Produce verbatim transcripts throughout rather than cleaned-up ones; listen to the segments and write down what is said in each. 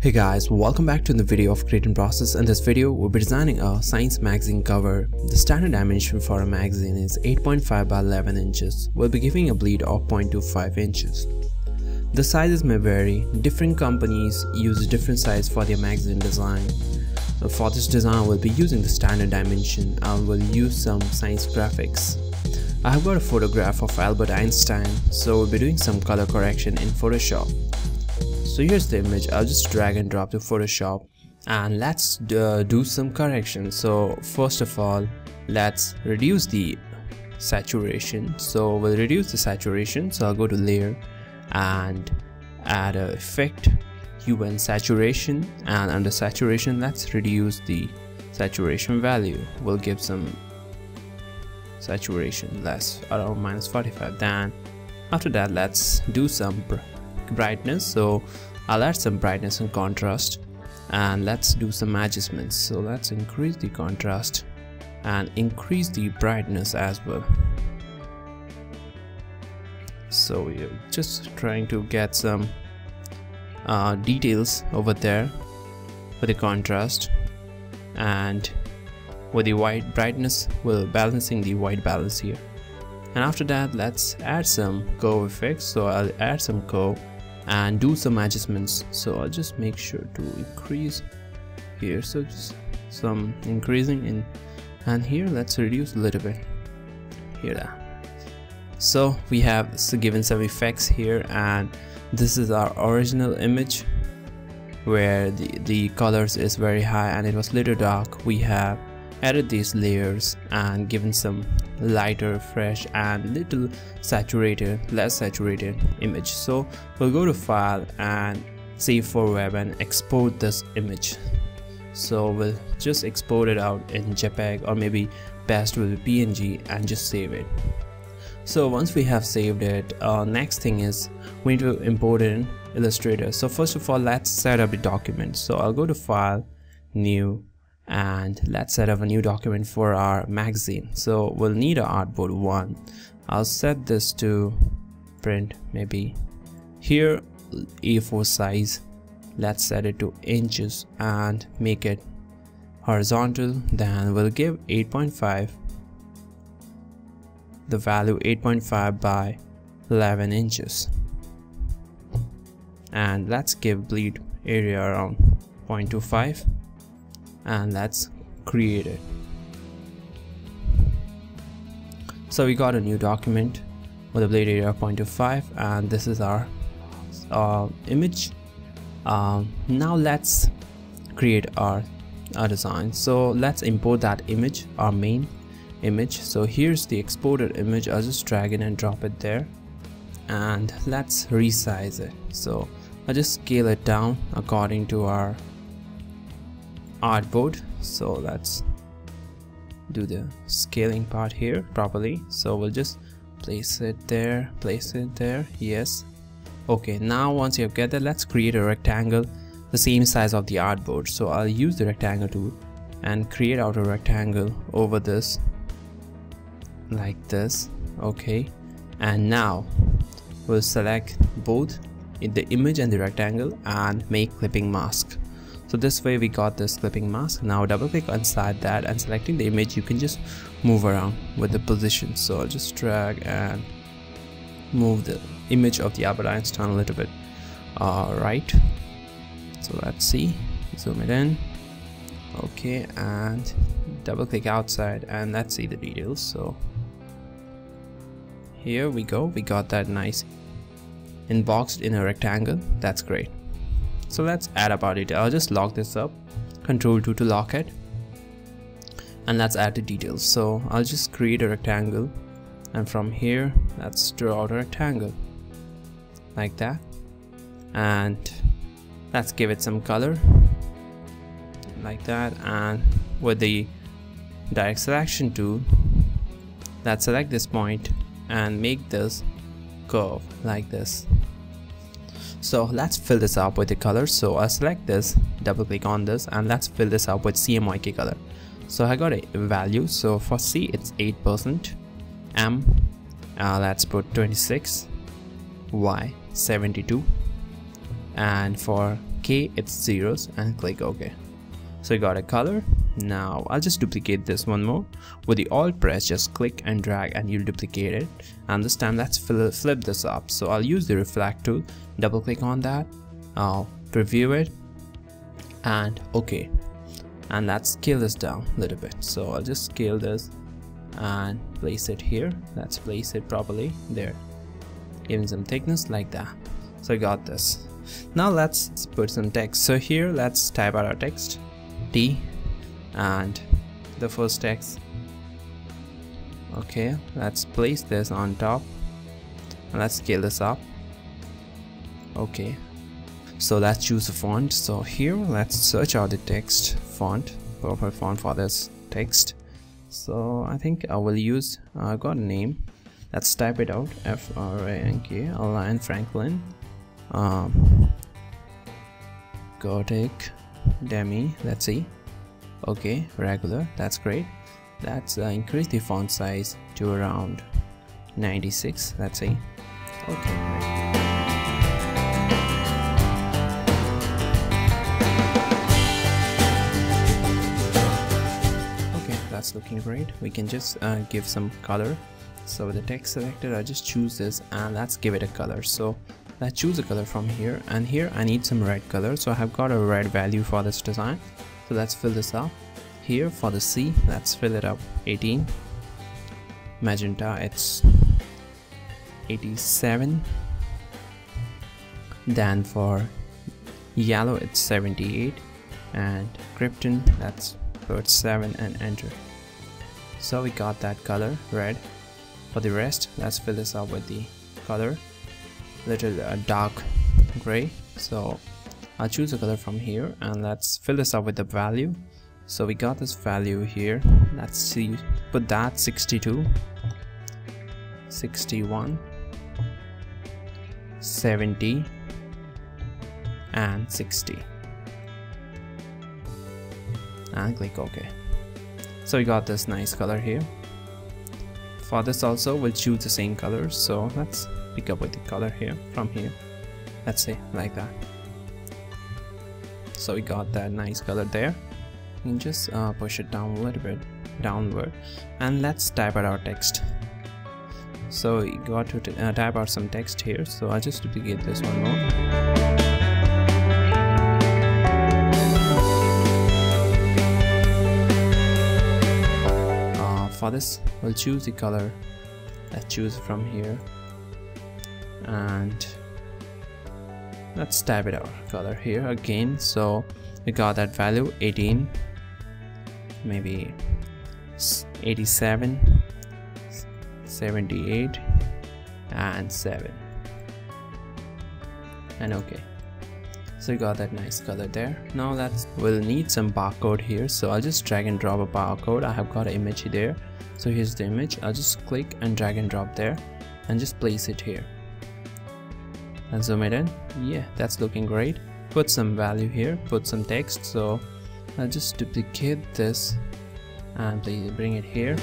Hey guys, welcome back to the video of Creatnprocess. In this video, we'll be designing a science magazine cover. The standard dimension for a magazine is eight point five by eleven inches. We'll be giving a bleed of zero point two five inches. The sizes may vary. Different companies use different size for their magazine design. So for this design, we'll be using the standard dimension and we'll use some science graphics. I have got a photograph of Albert Einstein, so we'll be doing some color correction in Photoshop. So here's the image. I'll just drag and drop to Photoshop and let's uh, do some corrections. So first of all, let's reduce the saturation. So we'll reduce the saturation. So I'll go to layer and add a effect, hue and saturation, and under saturation let's reduce the saturation value. We'll give some saturation less, around minus forty-five. Then after that, let's do some brightness. So I'll add some brightness and contrast, and let's do some adjustments. So let's increase the contrast and increase the brightness as well. So we're just trying to get some uh, details over there with the contrast, and with the white brightness we're balancing the white balance here. And after that, let's add some curve effects. So I'll add some curve and do some adjustments. So I'll just make sure to increase here, so just some increasing in, and here let's reduce a little bit here. So we have given some effects here, and this is our original image where the the colors is very high and it was little dark. We have added these layers and given some lighter, fresh, and little saturated, less saturated image. So we'll go to file and save for web and export this image. So we'll just export it out in JPEG, or maybe best will be P N G, and just save it. So once we have saved it, uh, next thing is we need to import it in Illustrator. So first of all, let's set up a document. So I'll go to file, new, and let's set up a new document for our magazine. So we'll need an artboard one. I'll set this to print, maybe here A four size. Let's set it to inches and make it horizontal. Then we'll give eight point five, the value eight point five by eleven inches, and let's give bleed area around zero point two five, and let's create it. So we got a new document with a bleed area of zero point two five, and this is our uh, image. Um, now let's create our, our design. So let's import that image, our main image. So here's the exported image. I'll just drag it and drop it there, and let's resize it. So I'll just scale it down according to our artboard. So let's do the scaling part here properly. So we'll just place it there, place it there. Yes. Okay, now once you have get that, let's create a rectangle the same size of the artboard. So I'll use the rectangle tool and create out a rectangle over this like this. Okay, and now we'll select both in the image and the rectangle and make clipping mask. So this way we got this clipping mask. Now double click inside that, and selecting the image, you can just move around with the position. So I'll just drag and move the image of the Albert Einstein a little bit uh, right. So let's see, zoom it in. Okay, and double click outside and let's see the details. So here we go, we got that nice inboxed in a rectangle. That's great. So let's add up our detail. I'll just lock this up, control two to lock it, and let's add the details. So I'll just create a rectangle, and from here let's draw out a rectangle like that, and let's give it some color like that. And with the direct selection tool, let's select this point and make this curve like this. So let's fill this up with the color. So I'll select this, double click on this, and let's fill this up with C M Y K color. So I got a value. So for C it's eight percent, M uh, let's put twenty-six, Y seventy-two, and for K it's zeros, and click OK. So you got a color. Now I'll just duplicate this one more. With the Alt press, just click and drag and you'll duplicate it. And this time let's flip this up. So I'll use the reflect tool, double click on that, I'll preview it, and OK. And let's scale this down a little bit. So I'll just scale this and place it here. Let's place it properly there, giving some thickness like that. So I got this. Now let's put some text. So here let's type out our text, T, and the first text. Okay, let's place this on top and let's scale this up. Okay, so let's choose a font. So here let's search out the text font, proper font for this text. So I think I will use, I uh, got a name, let's type it out, F R A N K, Align Franklin, um, Gothic, Demi, let's see. Okay, regular, that's great. Let's uh, increase the font size to around ninety-six, let's see. Okay, great. Okay, that's looking great. We can just uh, give some color. So with the text selected, I just choose this and let's give it a color. So let's choose a color from here, and here I need some red color. So I have got a red value for this design. So let's fill this up. Here for the C, let's fill it up eighteen. Magenta, it's eighty-seven. Then for yellow, it's seventy-eight. And Krypton, let's put seven and enter. So we got that color, red. For the rest, let's fill this up with the color, little uh, dark gray. So I'll choose a color from here and let's fill this up with the value. So we got this value here. Let's see, put that sixty-two, sixty-one, seventy, and sixty. And click OK. So we got this nice color here. For this also, we'll choose the same color. So let's pick up with the color here from here. Let's say like that. So we got that nice color there. You can just uh, push it down a little bit downward, and let's type out our text. So you got to uh, type out some text here. So I'll just duplicate this one more. Uh, for this, we'll choose the color. Let's choose from here, and let's type it out color here again. So we got that value eighteen, maybe eighty-seven, seventy-eight, and seven, and okay. So you got that nice color there. Now let's we'll need some barcode here. So I'll just drag and drop a barcode. I have got an image there. So here's the image. I'll just click and drag and drop there and just place it here and zoom it in. Yeah, that's looking great. Put some value here, put some text. So I'll just duplicate this and please bring it here.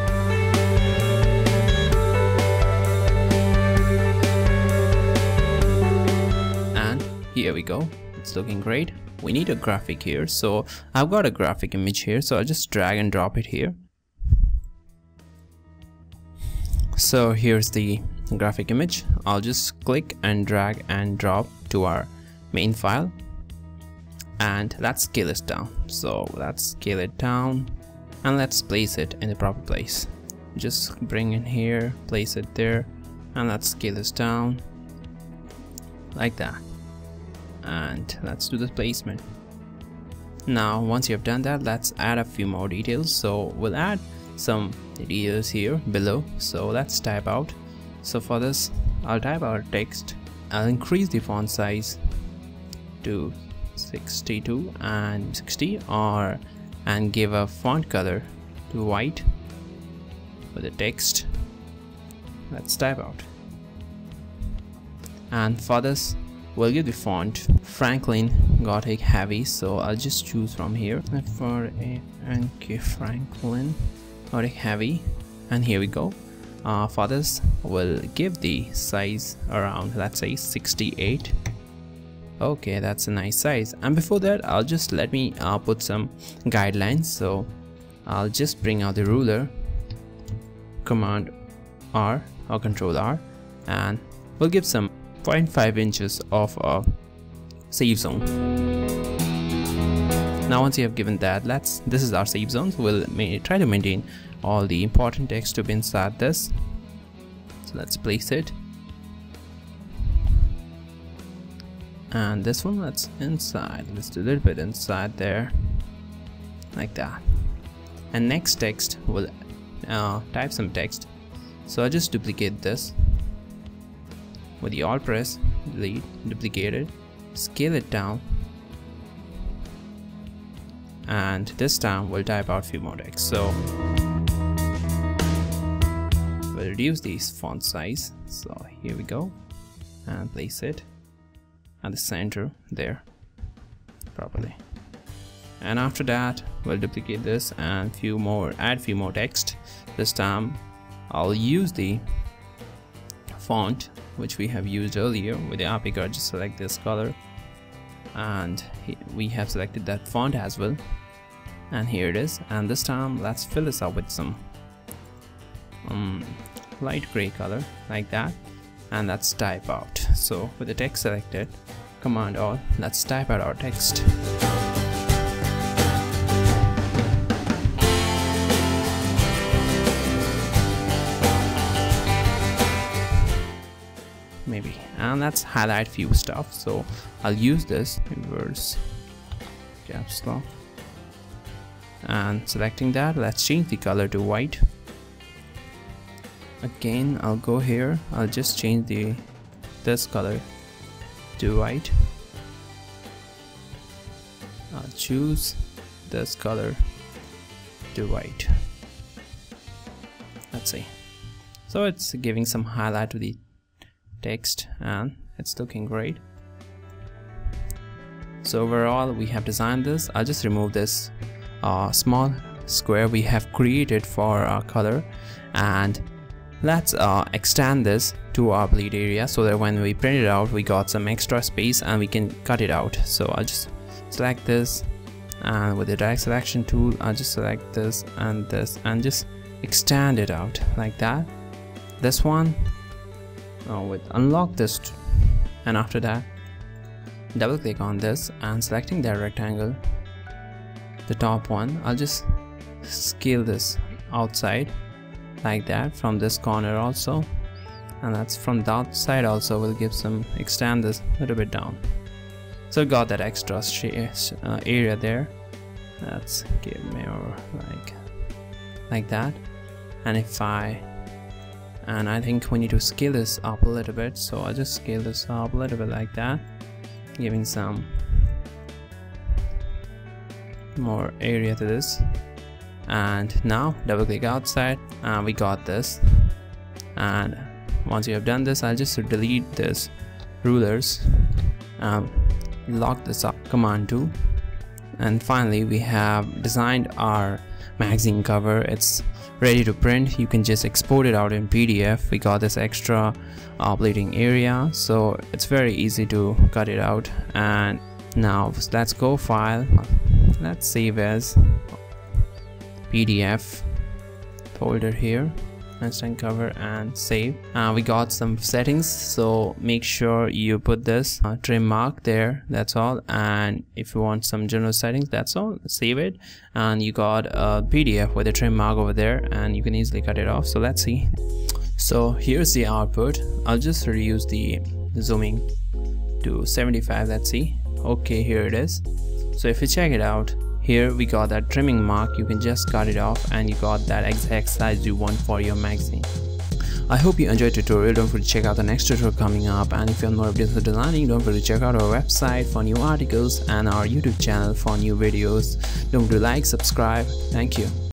And here we go. It's looking great. We need a graphic here. So I've got a graphic image here. So I'll just drag and drop it here. So here's the graphic image. I'll just click and drag and drop to our main file, and let's scale this down. So let's scale it down and let's place it in the proper place. Just bring in here, place it there, and let's scale this down like that, and let's do the placement. Now once you have done that, let's add a few more details. So we'll add some details here below. So let's type out. So for this, I'll type out text. I'll increase the font size to sixty-two and sixty, or and give a font color to white for the text. Let's type out. And for this, we'll give the font Franklin Gothic Heavy. So I'll just choose from here F R A N K Franklin Gothic Heavy, and here we go. Uh, for this, we'll give the size around, let's say sixty-eight, Okay, that's a nice size. And before that, I'll just let me uh, put some guidelines. So I'll just bring out the ruler, Command R or Control R, and we'll give some zero point five inches of a safe zone. Now once you have given that, let's this is our safe zone, so we'll may, try to maintain all the important text to be inside this. So let's place it, and this one let's inside, let's do a little bit inside there like that. And next text, we'll uh, type some text, so I'll just duplicate this with the Alt press, delete, duplicate it, scale it down, and this time we'll type out a few more text. So we'll reduce the font size, so here we go, and place it at the center there properly. And after that, we'll duplicate this and few more add few more text. This time I'll use the font which we have used earlier with the R P card. Just select this color, and we have selected that font as well, and here it is. And this time let's fill this up with some um, light gray color like that, and let's type out. So with the text selected, Command Alt, let's type out our text. Maybe, and let's highlight few stuff. So I'll use this reverse caps lock, and selecting that, let's change the color to white. Again, I'll go here, I'll just change the this color to white. I'll choose this color to white. Let's see, so it's giving some highlight to the text and it's looking great. So overall we have designed this. I'll just remove this uh, small square we have created for our color, and let's uh, extend this to our bleed area so that when we print it out we got some extra space and we can cut it out. So I'll just select this, and with the direct selection tool I'll just select this and this and just extend it out like that. This one uh, with unlock this, and after that double click on this and selecting that rectangle, the top one, I'll just scale this outside like that from this corner also, and that's from the outside also. We'll give some extend this a little bit down, so got that extra uh, area there. Let's give more like like that, and if I and I think we need to scale this up a little bit, so I'll just scale this up a little bit like that, giving some more area to this. And now double click outside, and we got this. And once you have done this, I'll just delete this rulers, um, lock this up, Command two, and finally we have designed our magazine cover. It's ready to print. You can just export it out in P D F. We got this extra uh, bleeding area, so it's very easy to cut it out. And now let's go file, let's save as P D F folder here, Einstein cover, and save. Uh, we got some settings, so make sure you put this uh, trim mark there, that's all. And if you want some general settings, that's all, save it, and you got a P D F with a trim mark over there, and you can easily cut it off. So let's see. So here's the output. I'll just reduce the zooming to seventy-five. Let's see. Okay, here it is. So if you check it out, here we got that trimming mark. You can just cut it off and you got that exact size you want for your magazine. I hope you enjoyed the tutorial. Don't forget to check out the next tutorial coming up, and if you want more updates on designing, don't forget to check out our website for new articles and our YouTube channel for new videos. Don't forget to like, subscribe. Thank you.